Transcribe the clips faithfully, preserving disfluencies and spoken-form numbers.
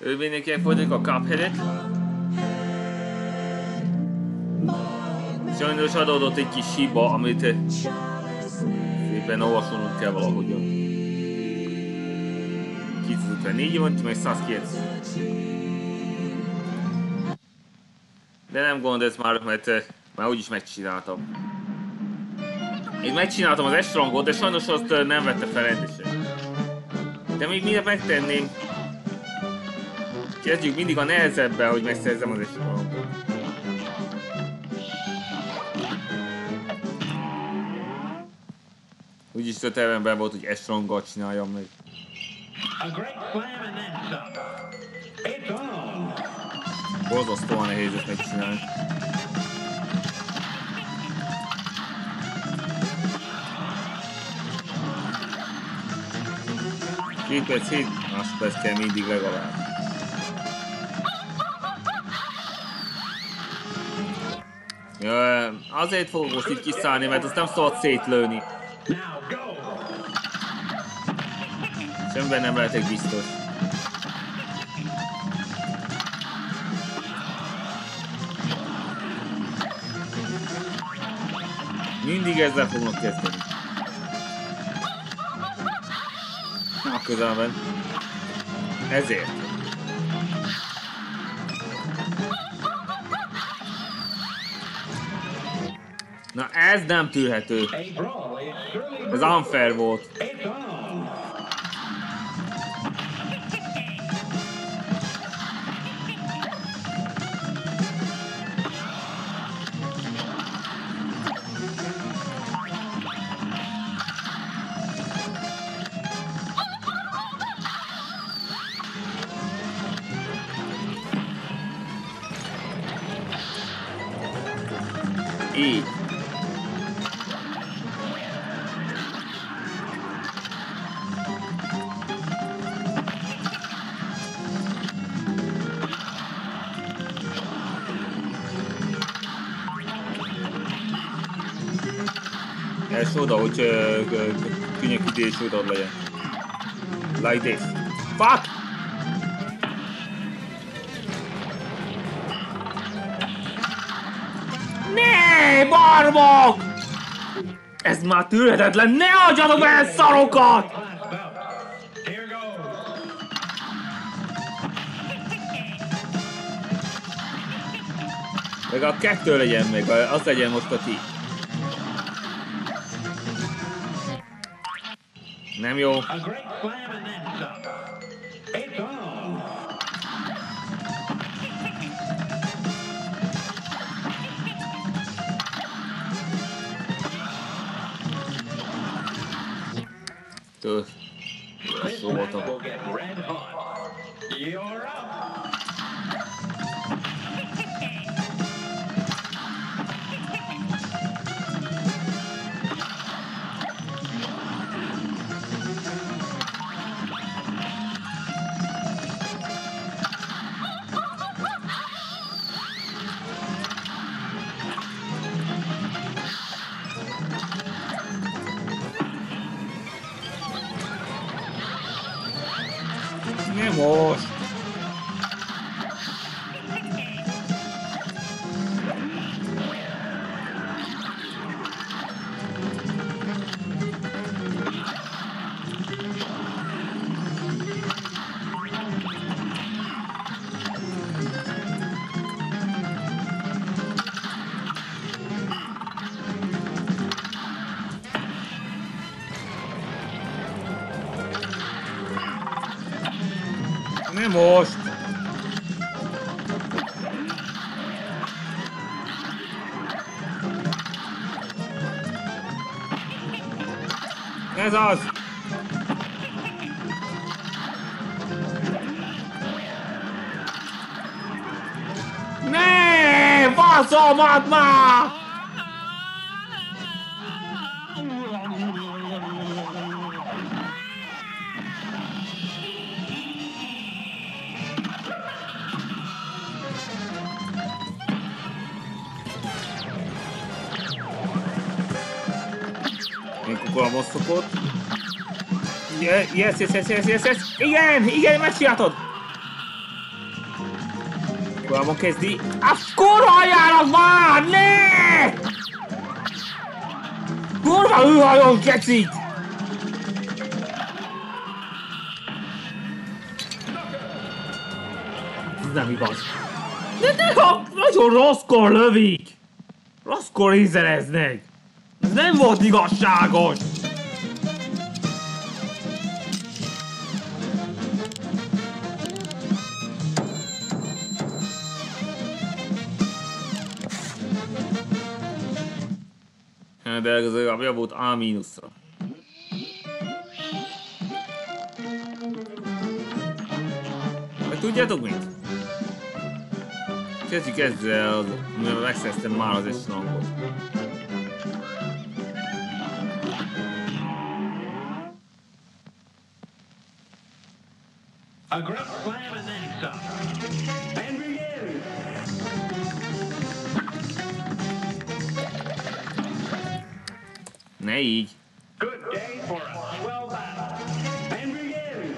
Ő mindenkinek folytatjuk a Cupheadet. Sajnos adódott egy kis hiba, amit szépen olvasolnunk kell valahogyan. kétszázötvennégy van, meg százkilenc. De nem gond ez már, mert már úgyis megcsináltam. Én megcsináltam az S-rangot, de sajnos azt nem vette fel rendesen. De még mindent megtenném. Kezdjük mindig a nehezebben, hogy megszerzem az S-rangot. Úgyis a tervemben volt, hogy S-ranggal csináljam meg. Borzasztóan nehéz ezt megcsinálni. Két perc, hét másodperc kell mindig legalább. Ja, azért fogok most így kiszállni, mert azt nem szabad szétlőni. Semmiben nem lehetek biztos. Mindig ezzel fognak kezdeni. A közelben. Ezért. Na ez nem tűrhető. Ez unfair volt. Így. Ez oda, hogy könnyek idés oda legyen. Like this. Fuck! Ne, barbok! Ez már tűrhetetlen, ne adjatok el szarokat! Meg a kettő legyen meg, az legyen most a ti. Nem jó. Től. Szó voltam. Nem most! Nem most! Ez az! Ne! Baszomat már! Én kukolom osztokot. Yes, yes, yes, yes, yes, yes. Igen, igen, megcsináltad! Korábban kezdi. A kurva anyának már! Ne! Kurva űrhajós gecik! Ez nem igaz. De néha nagyon rosszkor lövik! Rosszkor ízeleznek! Ez nem volt igazságos! De ez legalább volt A mínuszra. Meg tudjátok mit? Kezdjük ezzel, mivel megszereztem már az S-rangot. A great slam and then some. And begin. Ne így. Good day for a swell battle. And begin.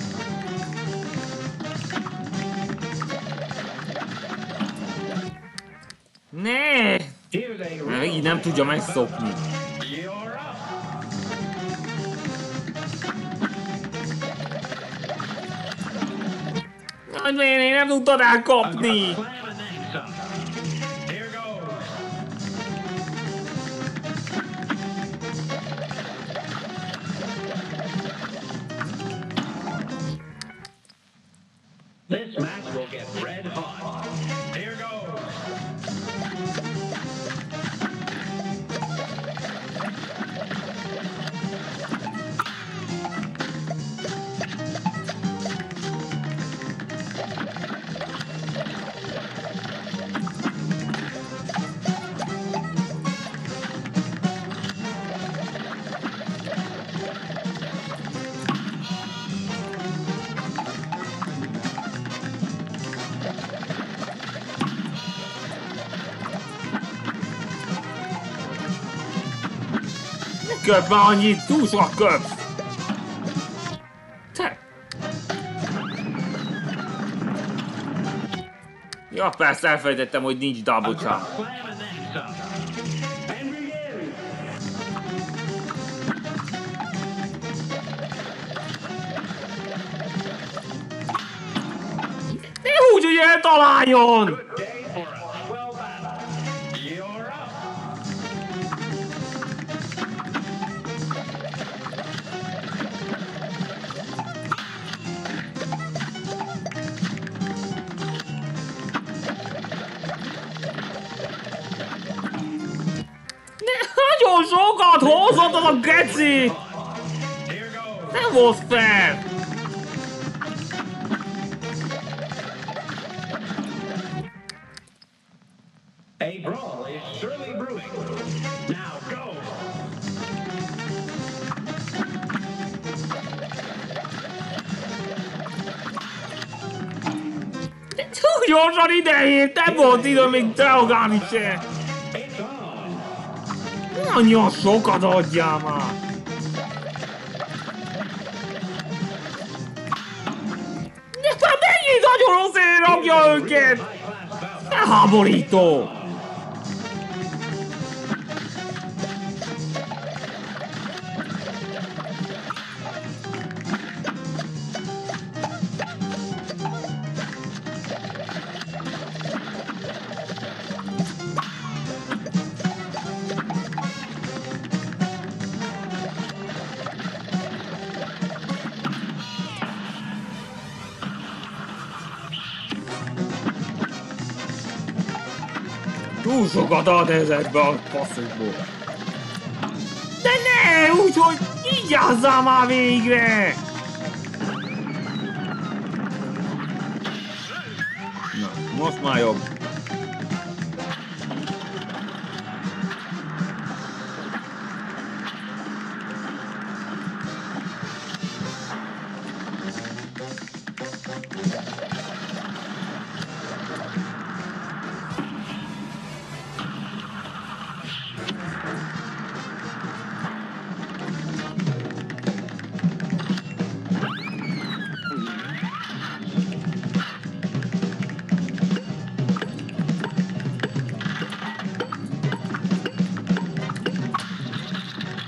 Ne! Mert így nem tudja megszokni. You're up. Nagy én nem tudtad A elkapni! great slam and then some. Here goes. This match will get red hot. Here goes. Köp már annyit, túl sok köpsz! Te! Ja, persze elfelejtettem, hogy nincs double A chop. slam and then some. And begin. Ne úgy, hogy eltaláljon! Good day for a swell battle. You're up. Ne, nagyon sokat hozott az a geci! Here goes. Nem volt fair! A brawl is surely brewing. Now go. De túl gyorsan idejét, nem volt idő még reagálni se! It's on. Nagyon sokat adjál már! De hát mennyit nagyon rosszért rakja őket! High-class bout. Elháborító! Túl sokat ad ezekbe a passzokból. De ne, úgyhogy vigyázzál már végre! Na, most már jobb.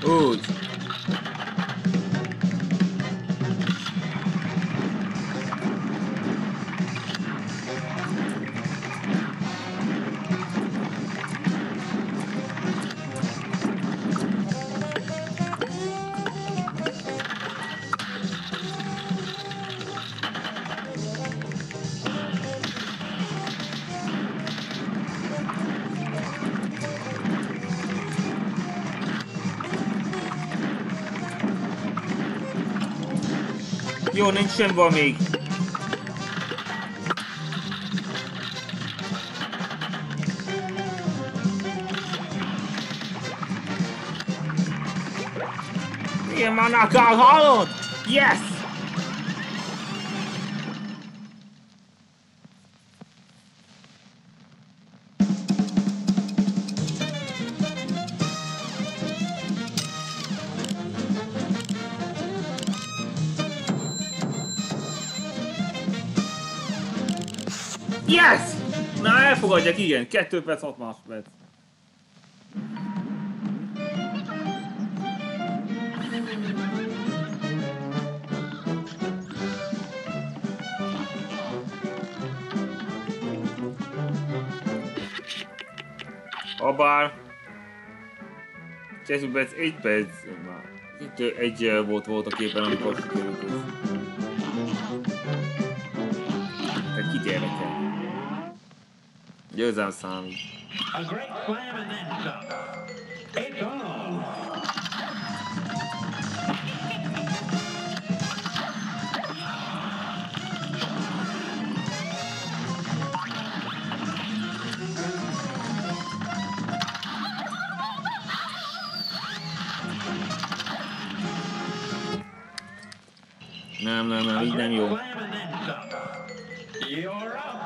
Úgy. Jó, nincs sem van még. Igen, már nakál, hallod? Yes! Yes! Na, elfogadjak, igen. kettő perc, hat másodperc. Habár... kettő perc, egy perc. Már. Itt egy volt volt a képen, amikor sikerült ez. Tehát kit érdekel? Győzelem számít. A great slam and then some. It's on. Nem, nem, nem, így nem jó. Slam and then some. You're up.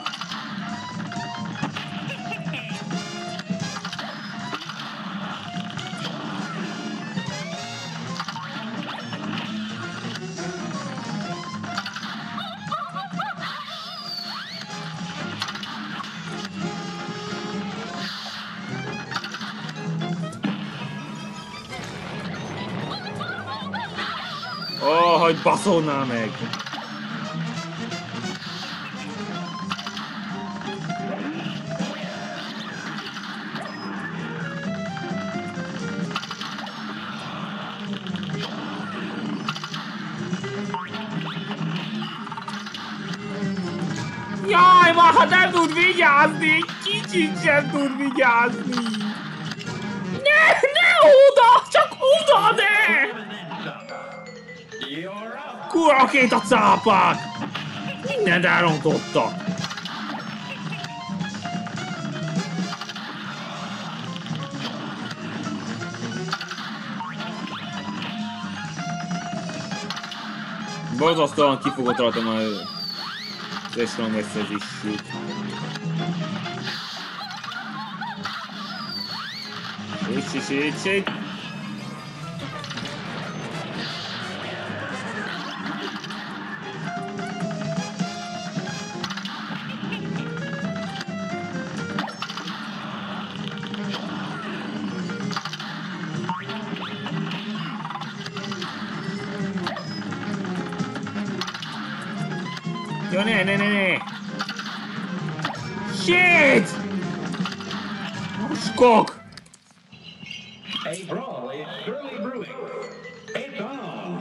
Oh, hogy baszolnál meg! Jaj, már ha nem tud vigyázni! Kicsit sem tud vigyázni! Ne, ne oda! Csak oda, ne! Kurva két a cápák! Mindent elrontottak! Borzasztóan kifogott rajtam az Restaurant összezését. Ségy, ségy, ségy! Jó, ne, ne, ne, ne! Shit! Skok! A brawl is surely brewing. It's on.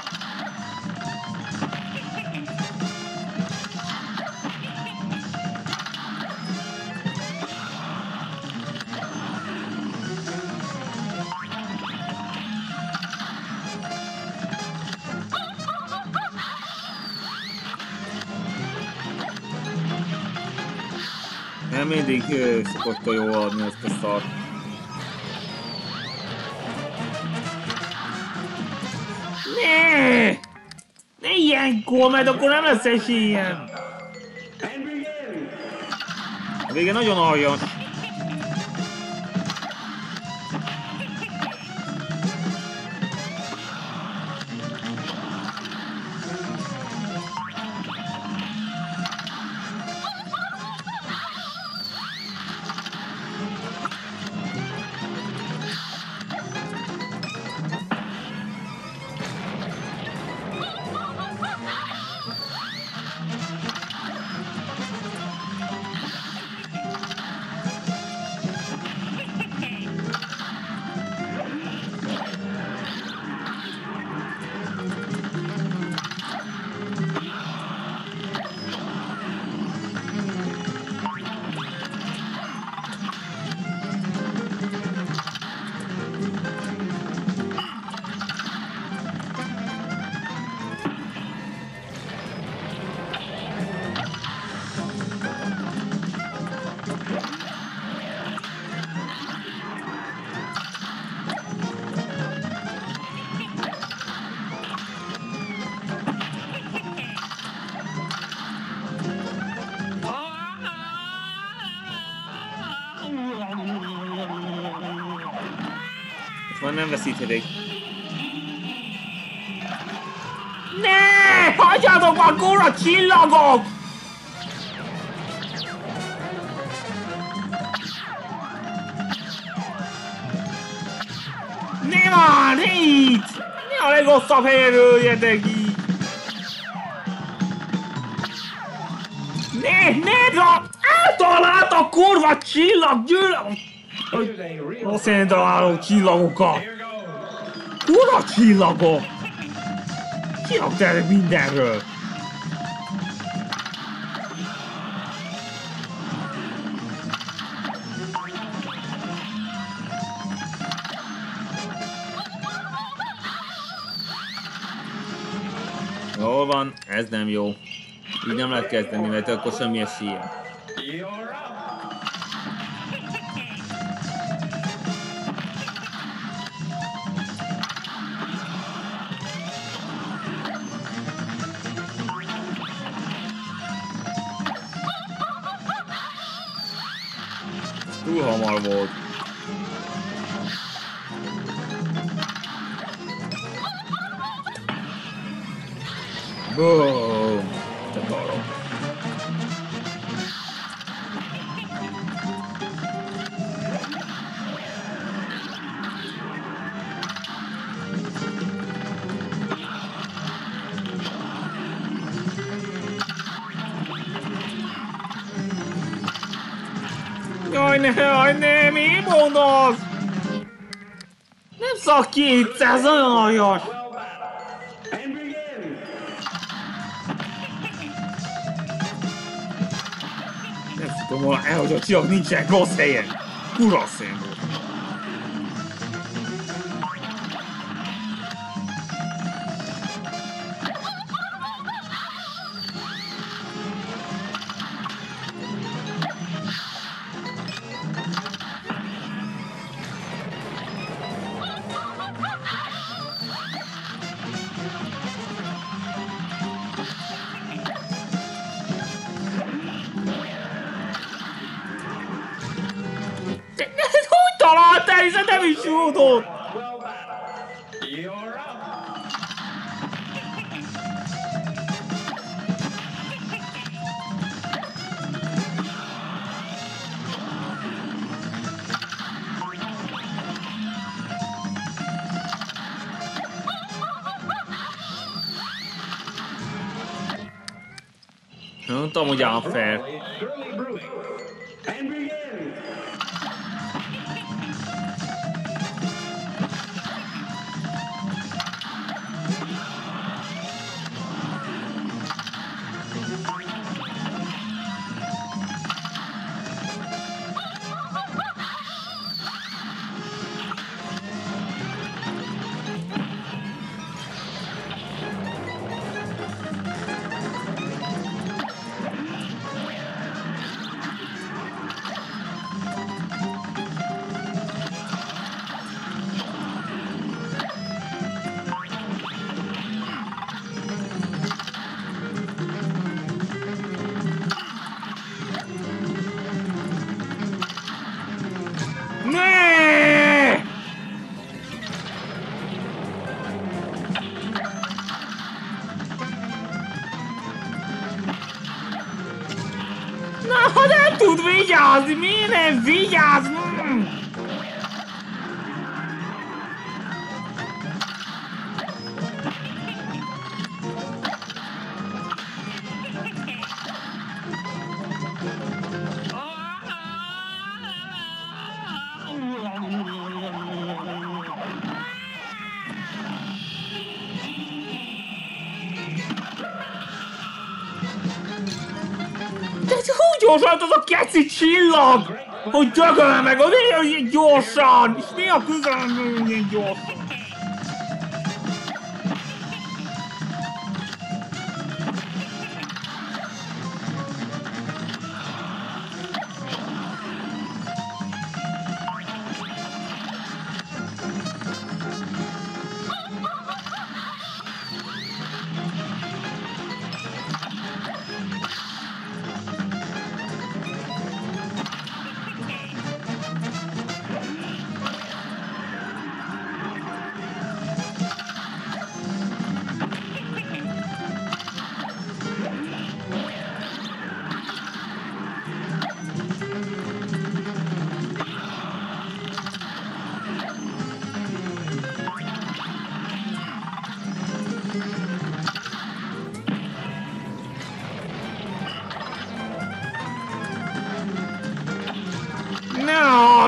Nem mindig uh, szokott a jó adni ezt a szart. Ne! Ne ilyenkor, mert akkor nem lesz esélyem! A vége nagyon aljas. Van, nem veszíthetik. Ne! Hagyjatok a kurva csillagok! Ne már, itt! Ne a legrosszabb helyen öljetek így! Ne, ne, de eltalált a kurva csillag, gyűlöm! Azt én találom csillagokat! Kurva csillagok! Kirakták mindenről! Jól van, ez nem jó. Így nem lehet kezdeni, mert akkor semmi esélye. Túl hamar volt. Boom! Csak arra. Jaj, ne, jaj, ne, mi mondasz? Nem szakítsz, ez olyan aljas! Nem tudom volna el, hogy a csillag nincsen rossz helyen. Kurva szén volt. Találtál, hiszen nem is tudod! Nem tudom, hogy unfair. Na, ha nem tud vigyázni, miért nem vigyáz? Mm. Gyorsan az a keci csillag! Hogy dögölne meg, hogy ilyen gyorsan! És mi a közelem ilyen gyorsan?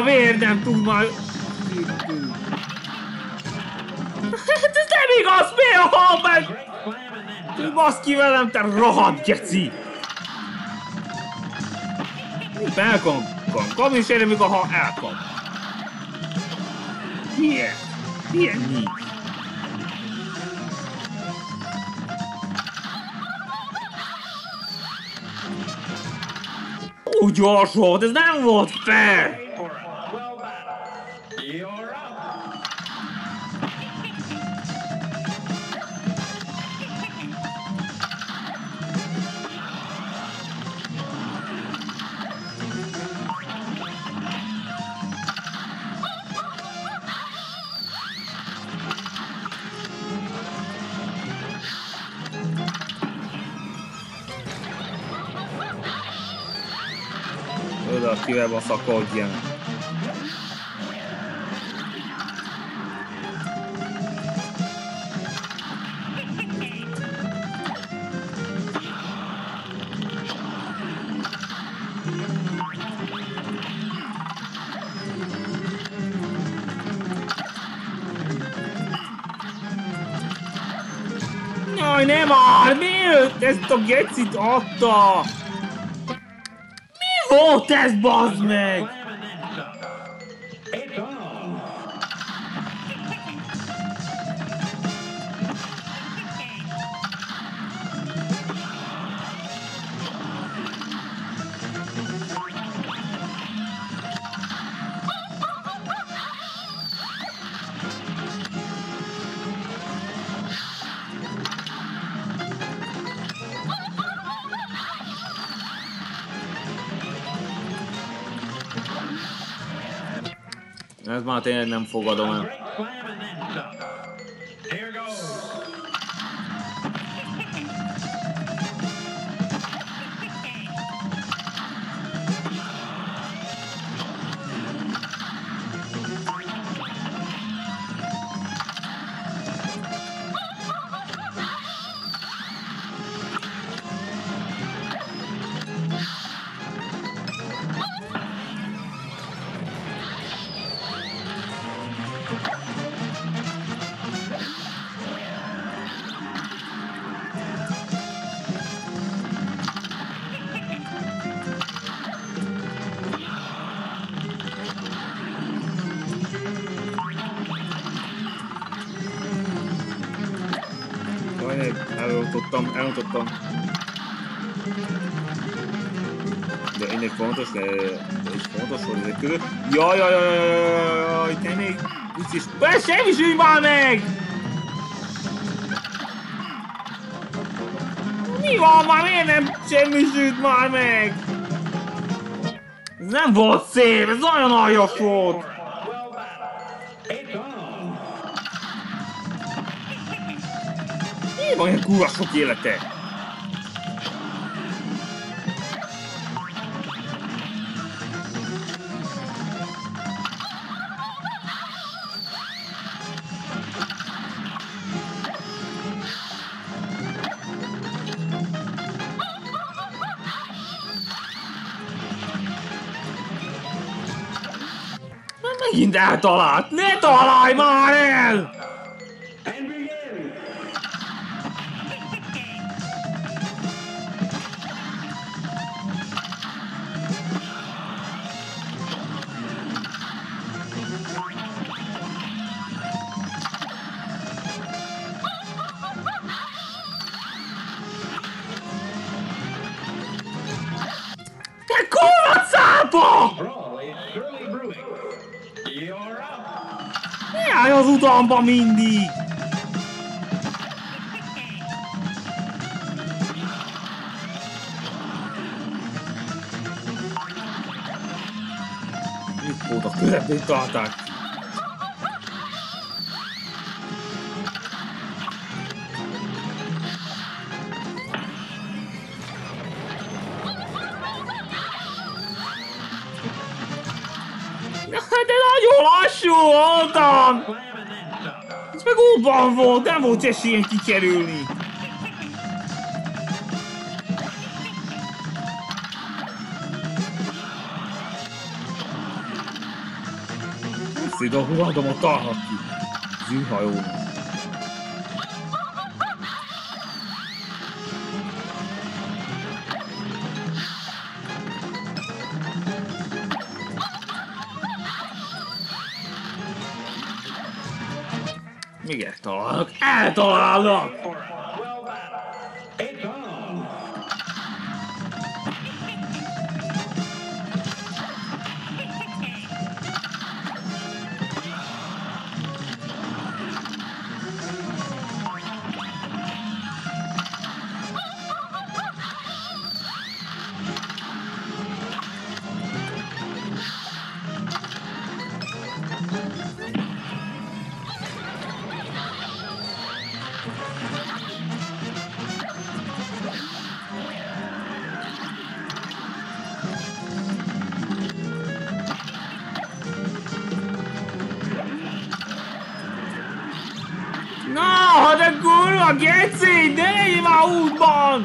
a vér nem tud majd... Hát ez nem igaz, miért hal meg? Ti baszki velem, te rohadt geci! Elkap, kap, és érem, mikor ha elkap. Ilyen, ilyen nincs. Úgy gyors volt, ez nem volt fair! Oda, kivel baszakodjam. Jaj, nem már! Miért ezt a gecit adta? Mi volt ez, bazd meg? Ez már tényleg nem fogadom el. Elrontottam, elrontottam. De ennél fontos, de ez fontos, hogy ezek között. Jaj, jaj, jaj, jaj, jaj, te még... Úgyis... Semmisülj már meg! Mi van már, miért nem semmisült már meg? Ez nem volt szép, ez nagyon aljas volt! Mi van ilyen kurva sok élete? Megint eltalált! Ne találj már el! Te kurva cápa! Ne állj az utamba mindig! Mit volt a közepét tarták? De nagyon lassú voltam! Ez meg útban volt, nem volt esélyen kikerülni. szétdobálom a tarhat ki. Az űrhajó. Még eltalálnak! Eltalálnak! Na, de kurva, geci, de legyél már útban!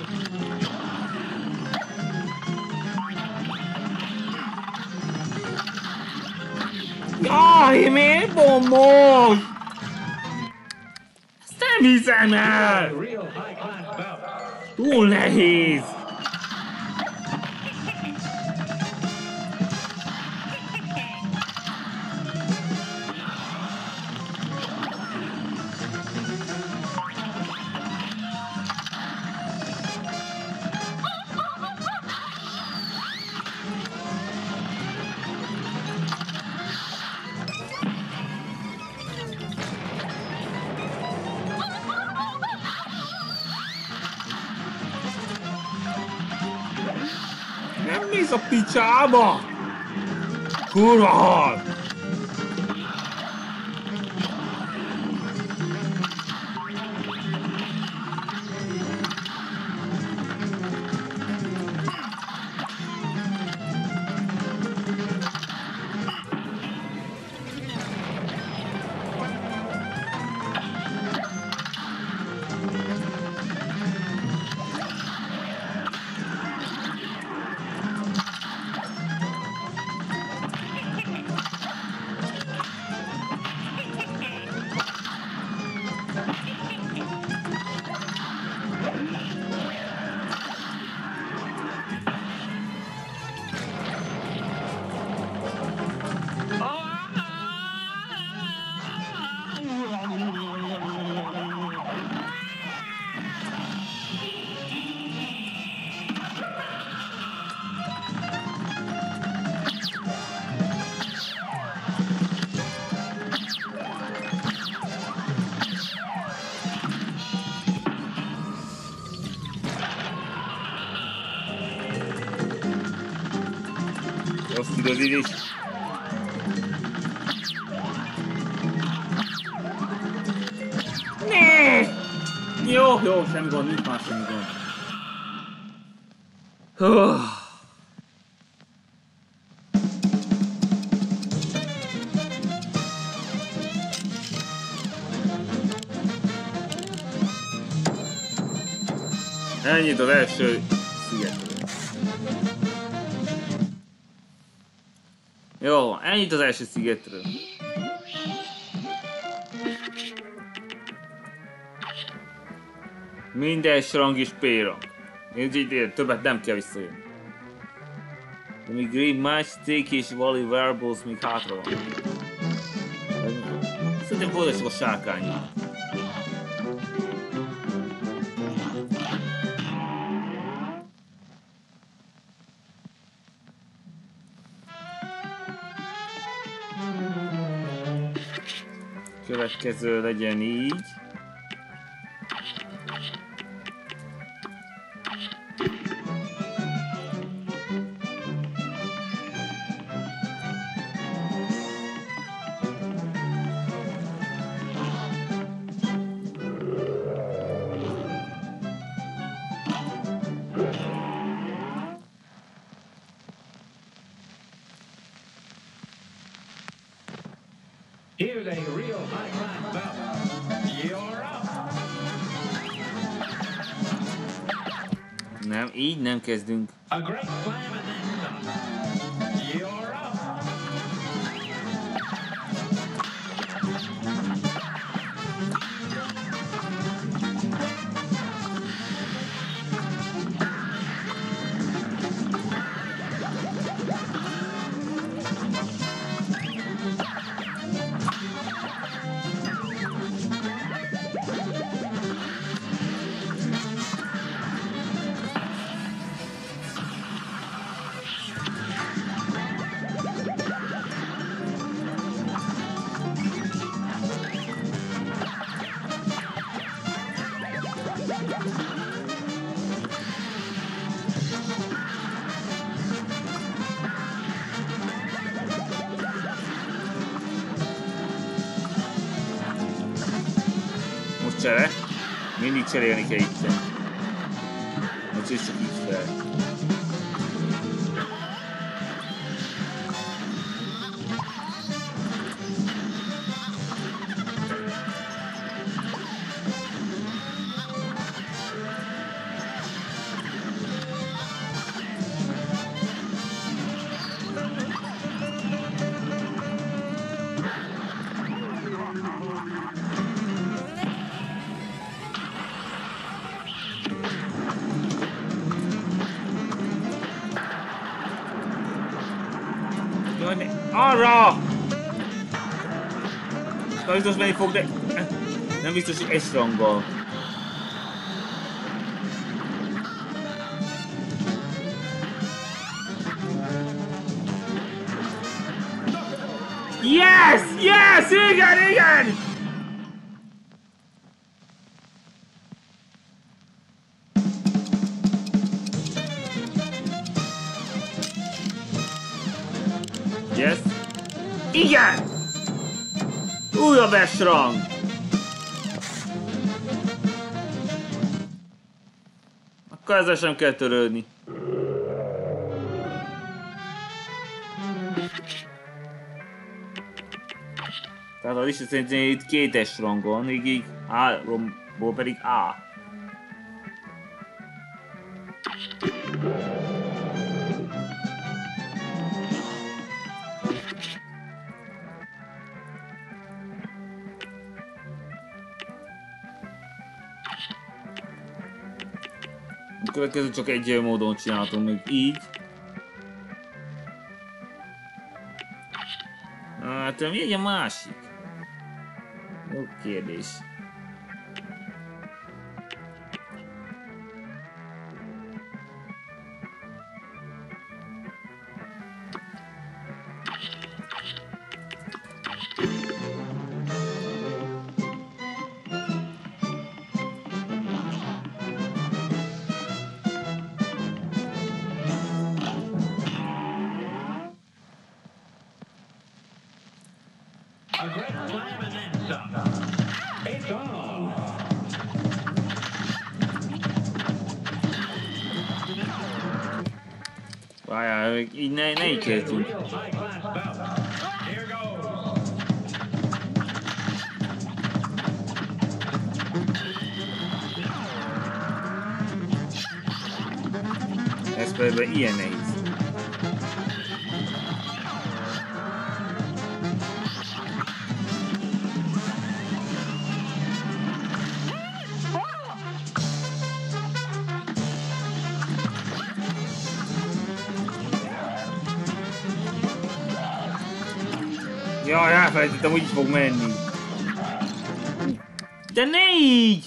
Jaj, miért bombos? Ezt nem hiszem el! Túl nehéz! Nem mész a picsába! Kurva hal! Rossz időzítés. Ne! Jó, jó, semmi gond, nincs már semmi gond. Hú. Ennyit az első szigetről. Jó, ennyit az első szigetről. Minden rang is P-rang. Így többet nem kell visszajönni. De még Green Match, Steak és Wally Werewolves még hátra van. Szerintem folytassuk a sárkányjal. Következő legyen így. Here's a real high-class belt. You're up. Nem, így nem kezdünk. A great slam and then some. You're up. csere. Mindig cserélni kell itt. Úgyhogy csak így fel. Arra! Biztos menni fog, de nem biztos, hogy egy ranggal. Yes! Yes! Igen, igen! Yes! Igen! Újabb S-rang! Akkor ezzel sem kell törődni. Tehát az is szerintem itt két S-rangon, így így háromból pedig A. A következő csak egy módon csinálhatom, még így. Hát mi a másik? Jó kérdés. A great slam and then some. It's on. Várjál, így ne, ne így kértünk. Real high-class bout. Here goes. Ez például ilyen nehéz. Jaj, elfelejtettem, hogy így fog menni. De ne így!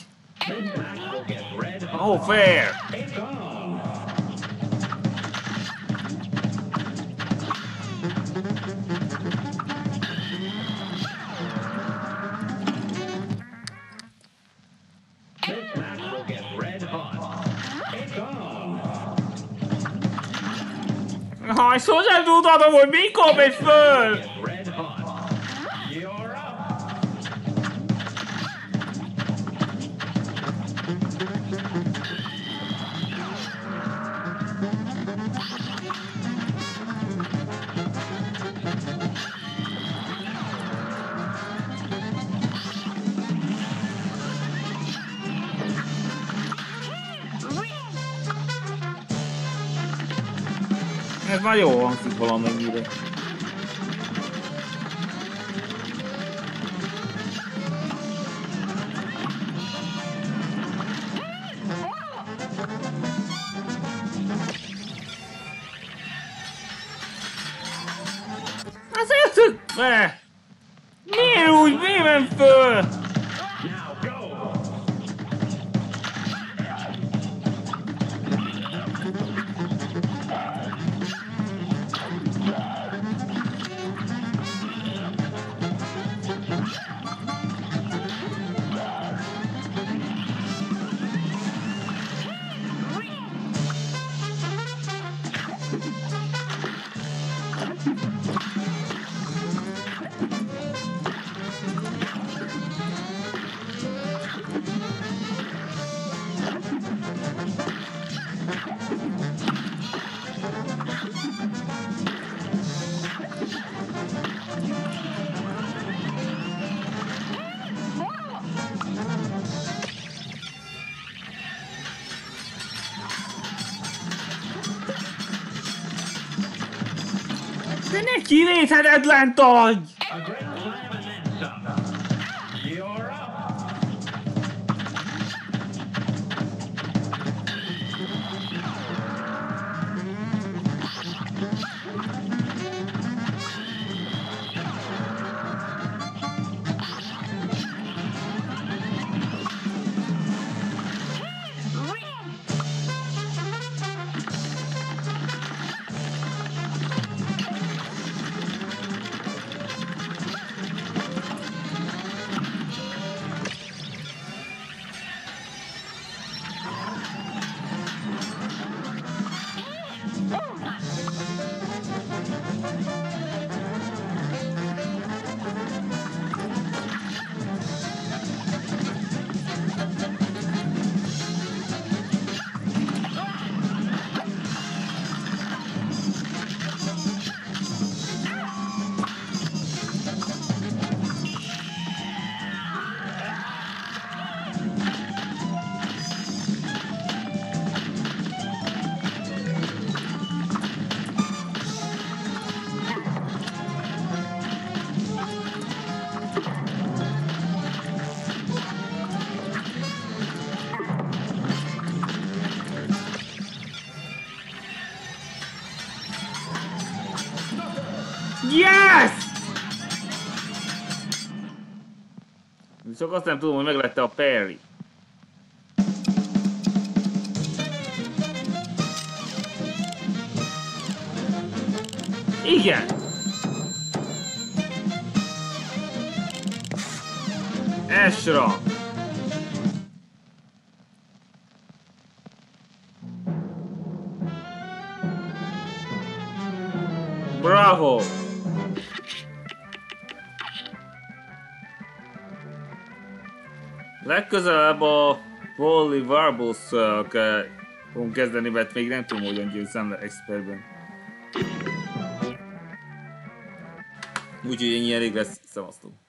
Oh, fair! It's on. This match will get red hot. It's on. Ha, és sosem tudhatom, hogy mikor megy föl! Get red hot. You're up. Ez már jó hangzik valamennyire. Azért, hogy... Ne! Miért úgy? Miért ment föl? Now go. De ne kivéthetetlen vagy! A grand slam and then some. You're up. Yes! Csak azt nem tudom, hogy meglette a parry. Igen! Esra! Bravo! Legközelebb a Wally Warbles-szal fogunk kezdeni, mert még nem tudom, hogyan győzem le expertben. Úgyhogy ennyi elég lesz, szevasztok!